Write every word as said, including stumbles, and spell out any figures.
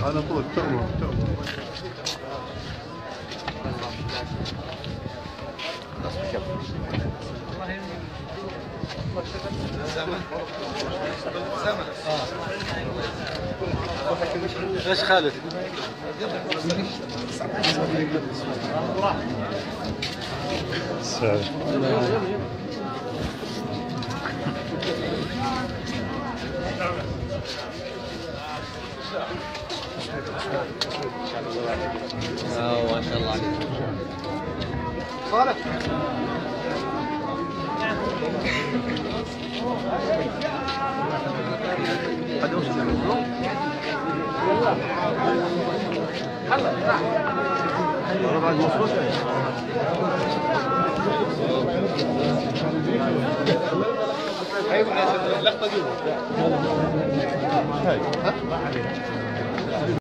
على طول تؤمر تؤمر. ايش خالد؟ سعد. اه ما شاء الله عليك. صالح هلا بعد مصروف ايوه اللقطه دي هاي ها